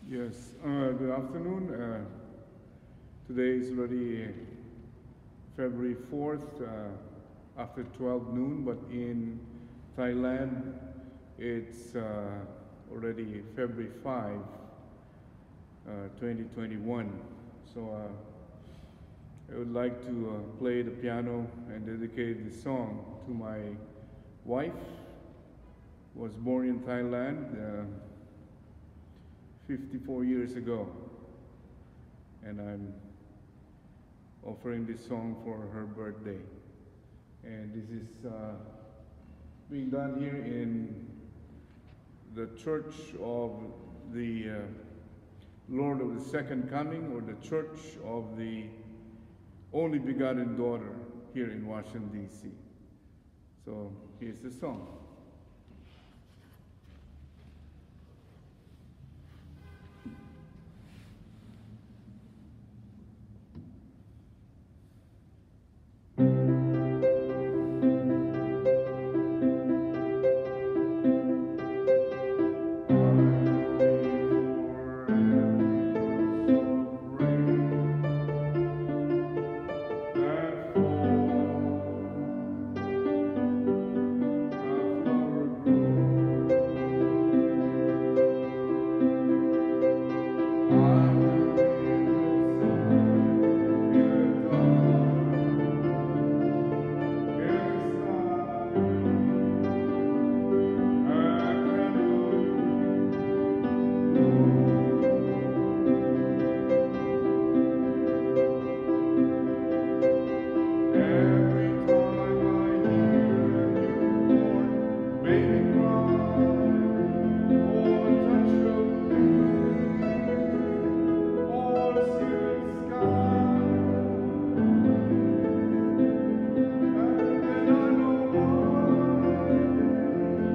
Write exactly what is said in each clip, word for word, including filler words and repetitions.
Yes, uh, good afternoon. Uh, today is already February fourth, uh, after twelve noon, but in Thailand it's uh, already February fifth, uh, twenty twenty-one. So uh, I would like to uh, play the piano and dedicate the song to my wife, who was born in Thailand uh, fifty-four years ago, and I'm offering this song for her birthday. And this is uh, being done here in the Church of the uh, Lord of the Second Coming, or the Church of the Only Begotten Daughter here in Washington, D C So here's the song.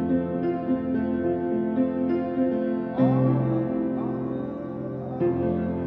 Oh